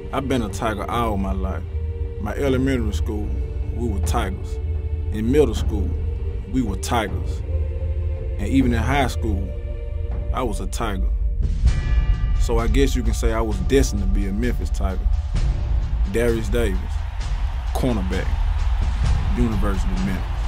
I've been a Tiger all my life. My elementary school, we were Tigers. In middle school, we were Tigers. And even in high school, I was a Tiger. So I guess you can say I was destined to be a Memphis Tiger. Darius Davis, cornerback, University of Memphis.